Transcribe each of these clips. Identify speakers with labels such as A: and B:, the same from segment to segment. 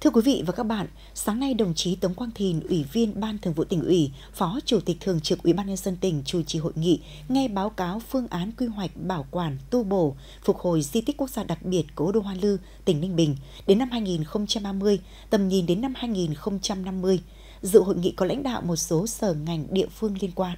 A: Thưa quý vị và các bạn, sáng nay đồng chí Tống Quang Thìn, Ủy viên Ban Thường vụ Tỉnh ủy, Phó Chủ tịch Thường trực Ủy ban nhân dân tỉnh chủ trì hội nghị nghe báo cáo phương án quy hoạch bảo quản, tu bổ, phục hồi di tích quốc gia đặc biệt Cố đô Hoa Lư, tỉnh Ninh Bình đến năm 2030, tầm nhìn đến năm 2050. Dự hội nghị có lãnh đạo một số sở ngành địa phương liên quan.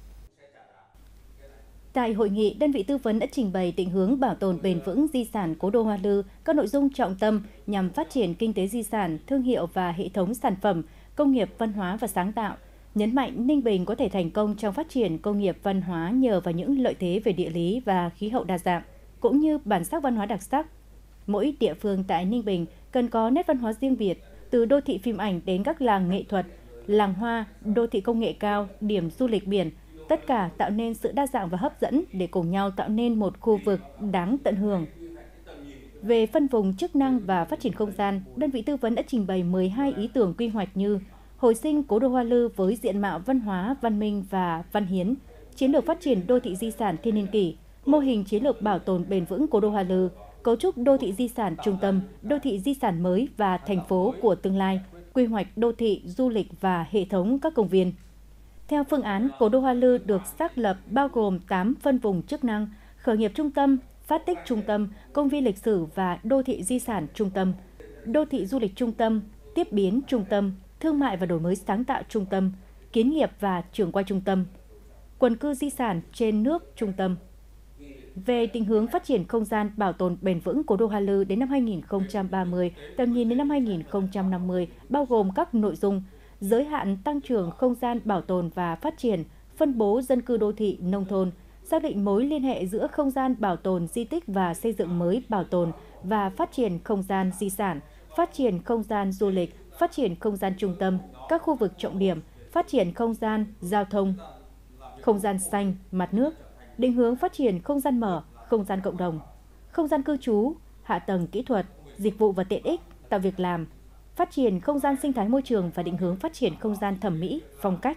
B: Tại hội nghị, đơn vị tư vấn đã trình bày định hướng bảo tồn bền vững di sản Cố đô Hoa Lư, các nội dung trọng tâm nhằm phát triển kinh tế di sản, thương hiệu và hệ thống sản phẩm, công nghiệp văn hóa và sáng tạo. Nhấn mạnh Ninh Bình có thể thành công trong phát triển công nghiệp văn hóa nhờ vào những lợi thế về địa lý và khí hậu đa dạng, cũng như bản sắc văn hóa đặc sắc. Mỗi địa phương tại Ninh Bình cần có nét văn hóa riêng biệt, từ đô thị phim ảnh đến các làng nghệ thuật, làng hoa, đô thị công nghệ cao, điểm du lịch biển, tất cả tạo nên sự đa dạng và hấp dẫn để cùng nhau tạo nên một khu vực đáng tận hưởng. Về phân vùng chức năng và phát triển không gian, đơn vị tư vấn đã trình bày 12 ý tưởng quy hoạch như hồi sinh Cố đô Hoa Lư với diện mạo văn hóa, văn minh và văn hiến, chiến lược phát triển đô thị di sản thiên niên kỷ, mô hình chiến lược bảo tồn bền vững Cố đô Hoa Lư, cấu trúc đô thị di sản trung tâm, đô thị di sản mới và thành phố của tương lai, quy hoạch đô thị, du lịch và hệ thống các công viên. Theo phương án, Cố đô Hoa Lư được xác lập bao gồm 8 phân vùng chức năng: khởi nghiệp trung tâm, phát tích trung tâm, công viên lịch sử và đô thị di sản trung tâm, đô thị du lịch trung tâm, tiếp biến trung tâm, thương mại và đổi mới sáng tạo trung tâm, kiến nghiệp và trường quay trung tâm, quần cư di sản trên nước trung tâm. Về định hướng phát triển không gian bảo tồn bền vững Cố đô Hoa Lư đến năm 2030, tầm nhìn đến năm 2050, bao gồm các nội dung giới hạn tăng trưởng không gian bảo tồn và phát triển, phân bố dân cư đô thị nông thôn, xác định mối liên hệ giữa không gian bảo tồn di tích và xây dựng mới bảo tồn và phát triển không gian di sản, phát triển không gian du lịch, phát triển không gian trung tâm, các khu vực trọng điểm, phát triển không gian giao thông, không gian xanh, mặt nước, định hướng phát triển không gian mở, không gian cộng đồng, không gian cư trú, hạ tầng kỹ thuật, dịch vụ và tiện ích, tạo việc làm, phát triển không gian sinh thái môi trường và định hướng phát triển không gian thẩm mỹ, phong cách.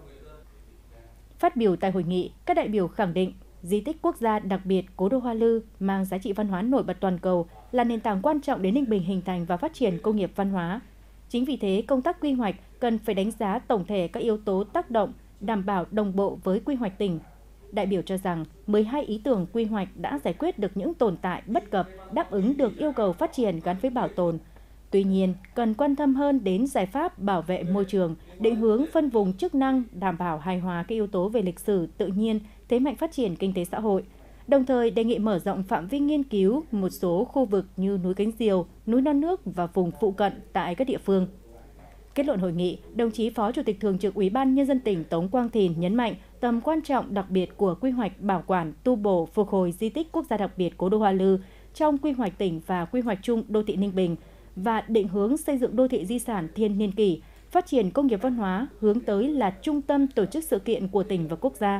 B: Phát biểu tại hội nghị, các đại biểu khẳng định di tích quốc gia đặc biệt Cố đô Hoa Lư mang giá trị văn hóa nổi bật toàn cầu, là nền tảng quan trọng để Ninh Bình hình thành và phát triển công nghiệp văn hóa. Chính vì thế, công tác quy hoạch cần phải đánh giá tổng thể các yếu tố tác động, đảm bảo đồng bộ với quy hoạch tỉnh. Đại biểu cho rằng 12 ý tưởng quy hoạch đã giải quyết được những tồn tại bất cập, đáp ứng được yêu cầu phát triển gắn với bảo tồn. Tuy nhiên, cần quan tâm hơn đến giải pháp bảo vệ môi trường, định hướng phân vùng chức năng, đảm bảo hài hòa các yếu tố về lịch sử, tự nhiên, thế mạnh phát triển kinh tế xã hội. Đồng thời đề nghị mở rộng phạm vi nghiên cứu một số khu vực như núi Cánh Diều, núi Non Nước và vùng phụ cận tại các địa phương. Kết luận hội nghị, đồng chí Phó Chủ tịch Thường trực Ủy ban Nhân dân tỉnh Tống Quang Thìn nhấn mạnh tầm quan trọng đặc biệt của quy hoạch bảo quản, tu bổ, phục hồi di tích quốc gia đặc biệt Cố đô Hoa Lư trong quy hoạch tỉnh và quy hoạch chung đô thị Ninh Bình, và định hướng xây dựng đô thị di sản thiên niên kỷ, phát triển công nghiệp văn hóa hướng tới là trung tâm tổ chức sự kiện của tỉnh và quốc gia.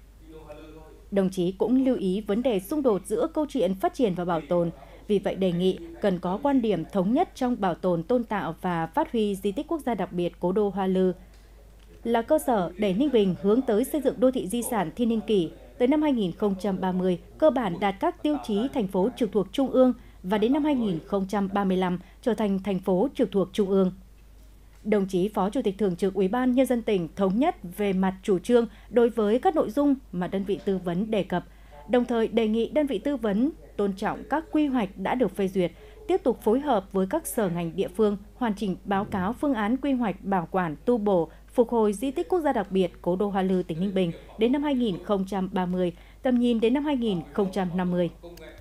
B: Đồng chí cũng lưu ý vấn đề xung đột giữa câu chuyện phát triển và bảo tồn, vì vậy đề nghị cần có quan điểm thống nhất trong bảo tồn, tôn tạo và phát huy di tích quốc gia đặc biệt Cố đô Hoa Lư, là cơ sở để Ninh Bình hướng tới xây dựng đô thị di sản thiên niên kỷ tới năm 2030, cơ bản đạt các tiêu chí thành phố trực thuộc Trung ương và đến năm 2035 trở thành thành phố trực thuộc Trung ương. Đồng chí Phó Chủ tịch Thường trực Ủy ban Nhân dân tỉnh thống nhất về mặt chủ trương đối với các nội dung mà đơn vị tư vấn đề cập, đồng thời đề nghị đơn vị tư vấn tôn trọng các quy hoạch đã được phê duyệt, tiếp tục phối hợp với các sở ngành địa phương hoàn chỉnh báo cáo phương án quy hoạch bảo quản, tu bổ, phục hồi di tích quốc gia đặc biệt Cố đô Hoa Lư tỉnh Ninh Bình đến năm 2030, tầm nhìn đến năm 2050.